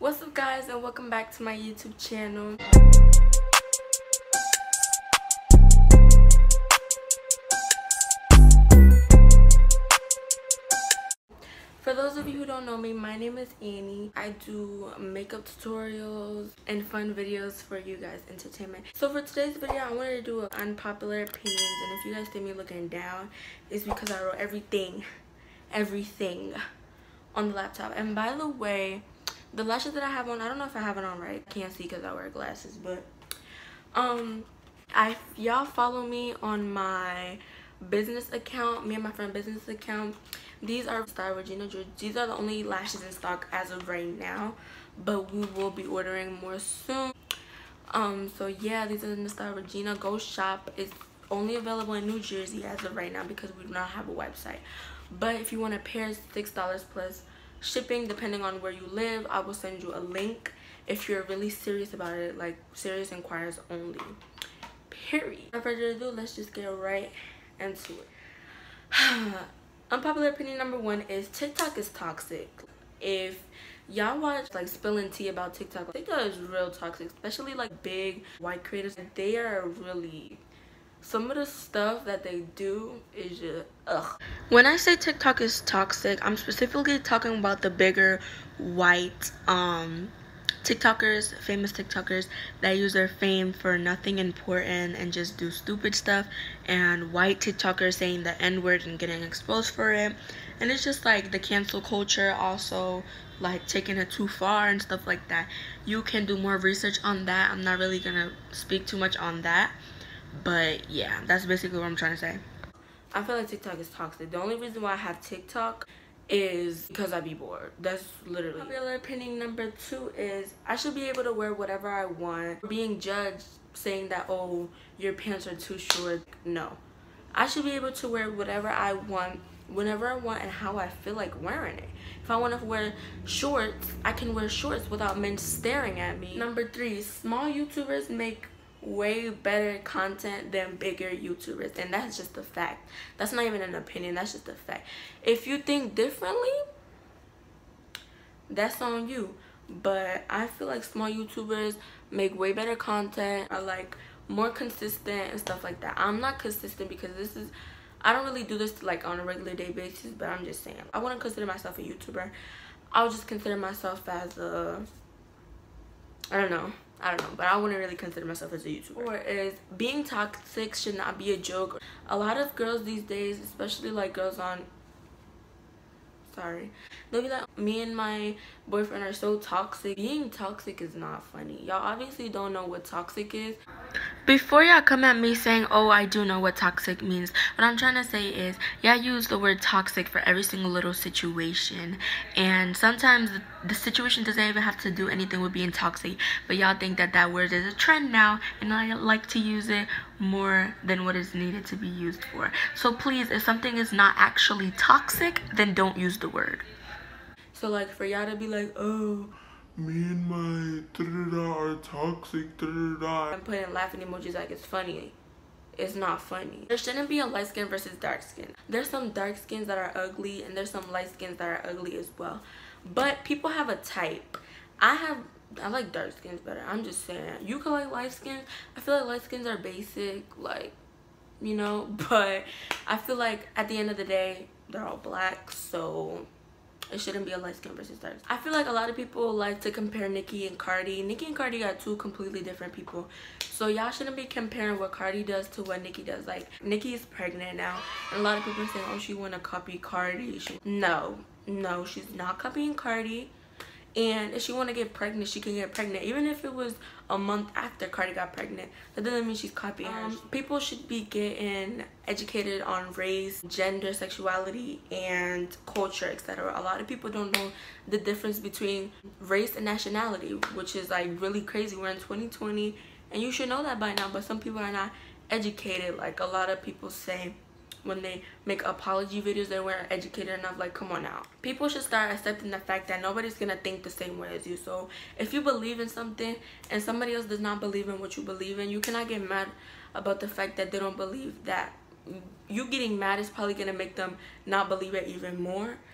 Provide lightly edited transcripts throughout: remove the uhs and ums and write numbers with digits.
What's up guys, and welcome back to my YouTube channel. For those of you who don't know me, my name is Annie. I do makeup tutorials and fun videos for you guys' entertainment. So for today's video, I wanted to do unpopular opinions, and if you guys see me looking down, it's because I wrote everything on the laptop. And by the way, the lashes that I have on, I don't know if I have it on right. I can't see because I wear glasses, but y'all follow me on my business account, me and my friend business account. These are Style Regina. These are the only lashes in stock as of right now, but we will be ordering more soon. So yeah, these are in the Style Regina. Go shop. It's only available in New Jersey as of right now because we do not have a website. But if you want a pair, it's $6 plus shipping depending on where you live. I will send you a link if you're really serious about it, like serious inquiries only, period. Without further ado, let's just get right into it. Unpopular opinion number one is TikTok is toxic. If y'all watch like spilling tea about TikTok is real toxic, especially like big white creators. They are really, some of the stuff that they do is just ugh. When I say TikTok is toxic, I'm specifically talking about the bigger white TikTokers, famous TikTokers that use their fame for nothing important and just do stupid stuff, and white TikTokers saying the N-word and getting exposed for it. And it's just like the cancel culture, also like taking it too far and stuff like that. You can do more research on that. I'm not really gonna speak too much on that, but yeah, that's basically what I'm trying to say. I feel like TikTok is toxic. The only reason why I have TikTok is because I be bored. That's literally. Popular opinion number two is I should be able to wear whatever I want. Being judged saying that, oh, your pants are too short. No, I should be able to wear whatever I want, whenever I want, and how I feel like wearing it. If I want to wear shorts, I can wear shorts without men staring at me. Number three, small YouTubers make way better content than bigger YouTubers, and that's just a fact. That's not even an opinion, that's just a fact. If you think differently, that's on you, but I feel like small YouTubers make way better content, are like more consistent and stuff like that. I'm not consistent because I don't really do this like on a regular day basis, but I'm just saying I wouldn't consider myself a YouTuber. I would just consider myself as a, I don't know, but I wouldn't really consider myself as a YouTuber. Or is being toxic should not be a joke. A lot of girls these days, especially like girls on, they'll be like, me and my boyfriend are so toxic. Being toxic is not funny. Y'all obviously don't know what toxic is. Before y'all come at me saying, oh, I do know what toxic means, what I'm trying to say is, yeah, use the word toxic for every single little situation, and sometimes the situation doesn't even have to do anything with being toxic, but y'all think that that word is a trend now, and I like to use it more than what is needed to be used for. So please, if something is not actually toxic, then don't use the word. So like for y'all to be like, oh, me and my are toxic, I'm putting laughing emojis like it's funny. It's not funny. There shouldn't be a light skin versus dark skin. There's some dark skins that are ugly, and there's some light skins that are ugly as well. But people have a type. I like dark skins better. I'm just saying. You can like light skins. I feel like light skins are basic, like, you know, but I feel like at the end of the day, they're all black, so it shouldn't be a light skin versus dark. I feel like a lot of people like to compare Nicki and Cardi. Nicki and Cardi are two completely different people. So y'all shouldn't be comparing what Cardi does to what Nicki does. Like, Nicki is pregnant now, and a lot of people are saying, oh, she wanna copy Cardi. No, she's not copying Cardi. And if she want to get pregnant, she can get pregnant. Even if it was a month after Cardi got pregnant, that doesn't mean she's copying her. People should be getting educated on race, gender, sexuality, and culture, etc. A lot of people don't know the difference between race and nationality, which is like really crazy. We're in 2020, and you should know that by now, but some people are not educated. Like a lot of people say, when they make apology videos, they weren't educated enough. Like, come on now. People should start accepting the fact that nobody's gonna think the same way as you. So if you believe in something and somebody else does not believe in what you believe in, you cannot get mad about the fact that they don't believe that. You getting mad is probably gonna make them not believe it even more.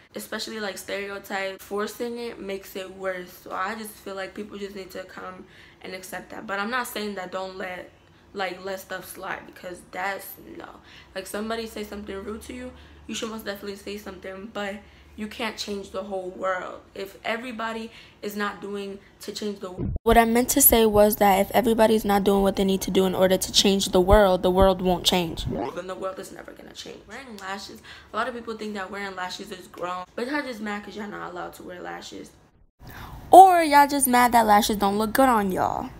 especially like stereotypes. Forcing it makes it worse. So I just feel like people just need to come and accept that. But I'm not saying that don't let stuff slide, because that's no. Like, somebody say something rude to you, you should most definitely say something, but you can't change the whole world. If everybody is not doing to change the world. What I meant to say was that if everybody's not doing what they need to do in order to change the world won't change. Then the world is never gonna change. Wearing lashes, a lot of people think that wearing lashes is grown, but y'all just mad because y'all not allowed to wear lashes. Or y'all just mad that lashes don't look good on y'all.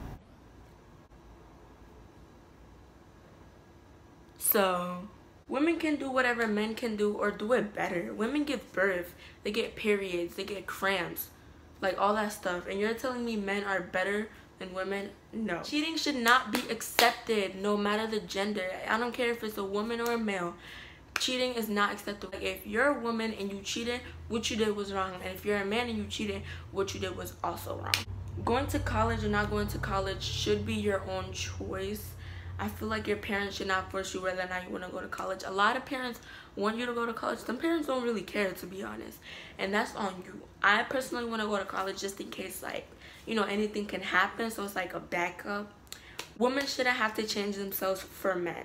So women can do whatever men can do, or do it better. Women give birth, they get periods, they get cramps, like all that stuff. And you're telling me men are better than women? No. Cheating should not be accepted, no matter the gender. I don't care if it's a woman or a male. Cheating is not acceptable. Like, if you're a woman and you cheated, what you did was wrong. And if you're a man and you cheated, what you did was also wrong. Going to college or not going to college should be your own choice. I feel like your parents should not force you whether or not you want to go to college. A lot of parents want you to go to college. Some parents don't really care, to be honest. And that's on you. I personally want to go to college just in case, like, you know, anything can happen. So it's like a backup. Women shouldn't have to change themselves for men.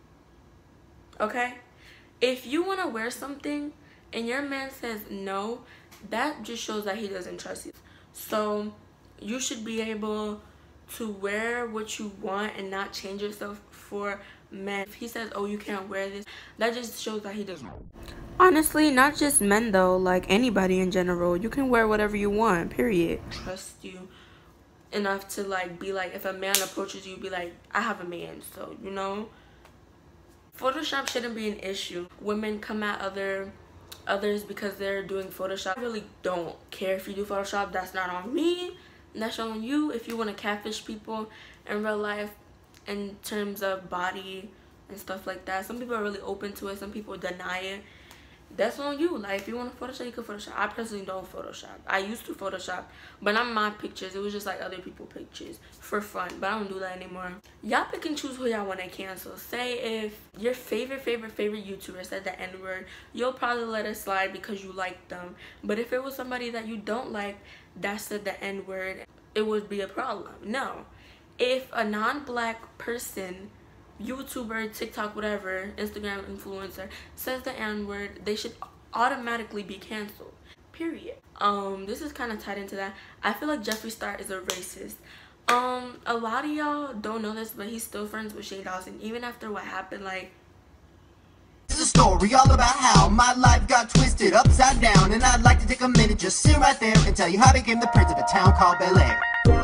Okay? If you want to wear something and your man says no, that just shows that he doesn't trust you. So you should be able to wear what you want and not change yourself for men. If he says, oh, you can't wear this, that just shows that he doesn't. Honestly, not just men though, like anybody in general, you can wear whatever you want, period. Trust you enough to like be like, if a man approaches you, be like, I have a man, so you know. Photoshop shouldn't be an issue. Women come at others because they're doing Photoshop. I really don't care if you do Photoshop. That's not on me. That's on you. If you want to catfish people in real life in terms of body and stuff like that. Some people are really open to it. Some people deny it. That's on you. Like, if you want to Photoshop, you can Photoshop. I personally don't Photoshop. I used to Photoshop, but not my pictures. It was just like other people's pictures for fun, but I don't do that anymore. Y'all pick and choose who y'all want to cancel. Say if your favorite YouTuber said the N-word, you'll probably let it slide because you like them. But if it was somebody that you don't like that said the N-word, it would be a problem. No. If a non-black person, YouTuber, TikTok, whatever, Instagram influencer says the N-word, they should automatically be canceled. Period. This is kind of tied into that. I feel like Jeffree Star is a racist. A lot of y'all don't know this, but he's still friends with Shane Dawson, even after what happened. Like, it's a story all about how my life got twisted upside down, and I'd like to take a minute, just sit right there and tell you how I became the prince of a town called Bel Air.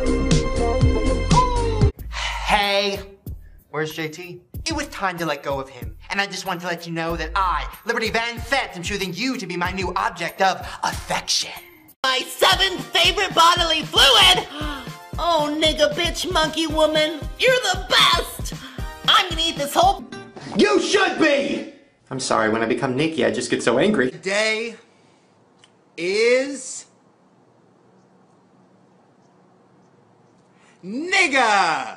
Hey, where's JT? It was time to let go of him, and I just wanted to let you know that I, Liberty Van Fett, am choosing you to be my new object of affection. My 7th favorite bodily fluid! Oh, nigga, bitch, monkey woman, you're the best! I'm gonna eat this whole... You should be! I'm sorry, when I become Nikki, I just get so angry. Today is... nigga!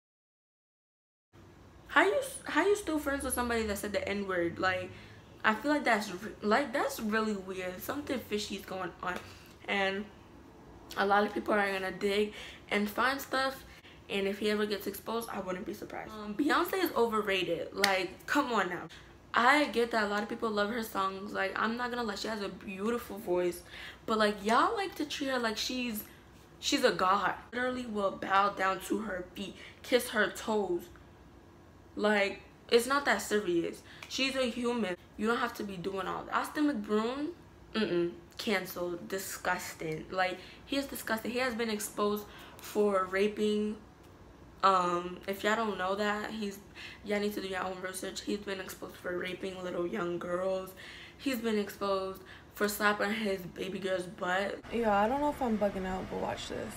How you still friends with somebody that said the N-word? Like, I feel like that's really weird. Something fishy is going on, and a lot of people are gonna dig and find stuff. And if he ever gets exposed, I wouldn't be surprised. Beyonce is overrated. Like, come on now. I get that a lot of people love her songs. Like, I'm not gonna lie, she has a beautiful voice, but like, y'all like to treat her like she's a god. Literally will bow down to her feet, kiss her toes. Like, it's not that serious. She's a human. You don't have to be doing all that. Austin McBroom, canceled. Disgusting. Like, he is disgusting. He has been exposed for raping. If y'all don't know that, y'all need to do your own research. He's been exposed for raping little young girls. He's been exposed for slapping his baby girl's butt. Yeah, I don't know if I'm bugging out, but watch this.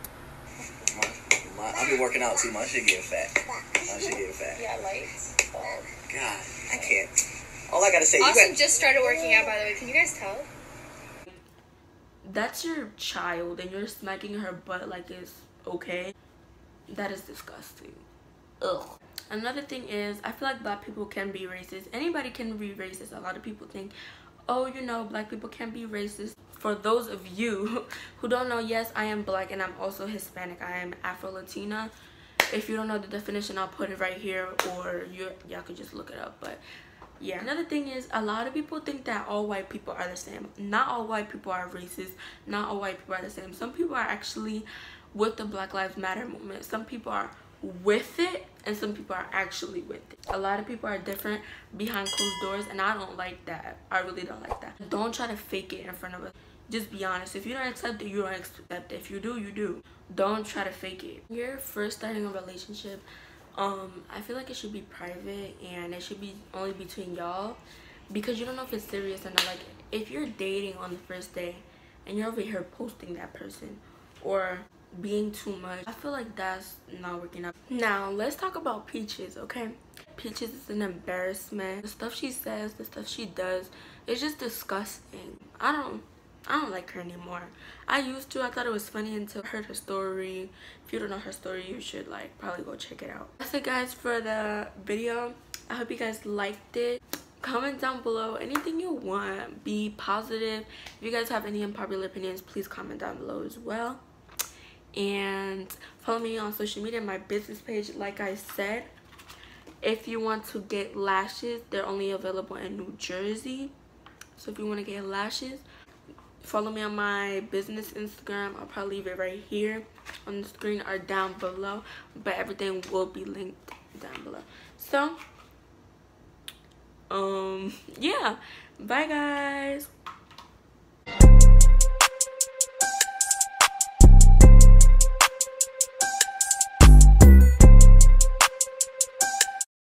I've been working out too much. I should get fat. Yeah, lights. Oh. God, I can't. All I gotta say, Austin just started working out, by the way. Can you guys tell? That's your child, and you're smacking her butt like it's okay. That is disgusting. Ugh. Another thing is, I feel like black people can be racist. Anybody can be racist. A lot of people think, oh, you know, black people can't be racist. For those of you who don't know, yes, I am black and I'm also Hispanic. I am Afro-Latina. If you don't know the definition, I'll put it right here, or y'all could just look it up. But yeah, another thing is, a lot of people think that all white people are the same. Not all white people are racist. Not all white people are the same. Some people are actually with the Black Lives Matter movement. Some people are with it, and some people are actually with it. A lot of people are different behind closed doors, and I don't like that. I really don't like that. Don't try to fake it in front of us. Just be honest. If you don't accept it, you don't accept it. If you do, you do. Don't try to fake it. You're first starting a relationship, I feel like it should be private, and it should be only between y'all, because you don't know if it's serious or not. Like, if you're dating on the first day and you're over here posting that person or being too much, I feel like that's not working out. Now let's talk about Peaches, okay? Peaches is an embarrassment. The stuff she says, the stuff she does, it's just disgusting. I don't like her anymore. I used to. I thought it was funny until I heard her story. If you don't know her story, you should like probably go check it out. That's it, guys, for the video. I hope you guys liked it. Comment down below anything you want. Be positive. If you guys have any unpopular opinions, please comment down below as well. And follow me on social media, my business page. Like I said, if you want to get lashes, they're only available in New Jersey. So if you want to get lashes, follow me on my business Instagram. I'll probably leave it right here on the screen or down below, but everything will be linked down below. So yeah, bye guys.